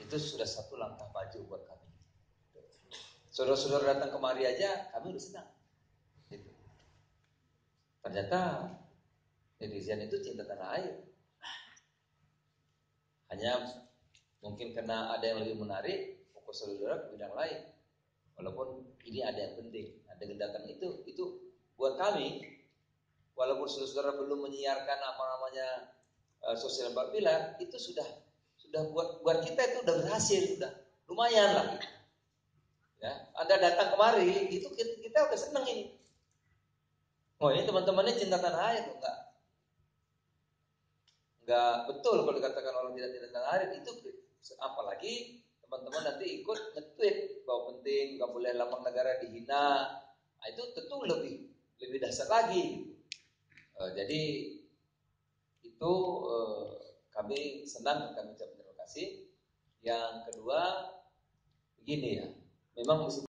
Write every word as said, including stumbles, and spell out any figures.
itu sudah satu langkah maju buat kami. Saudara-saudara datang kemari aja kami udah senang. Gitu. Ternyata netizen itu cinta tanah air. Hanya mungkin karena ada yang lebih menarik, fokus saudara ke bidang lain. Walaupun ini ada yang penting. Nah, dengan datang itu, itu buat kami, walaupun saudara-saudara belum menyiarkan apa namanya uh, sosial empat pilar, itu sudah sudah buat buat kita itu udah berhasil, sudah lumayan lah. Ya, Anda datang kemari, itu kita, kita udah seneng ini. Oh ini teman-temannya cinta tanah air, enggak? Enggak betul kalau dikatakan orang tidak cinta tanah air itu, apalagi teman-teman nanti ikut nge-tweet bahwa penting nggak boleh lambang negara dihina. Nah, itu tentu lebih lebih dasar lagi. Uh, jadi itu uh, kami senang dan kami ucapkan terima kasih. Yang kedua begini ya, memang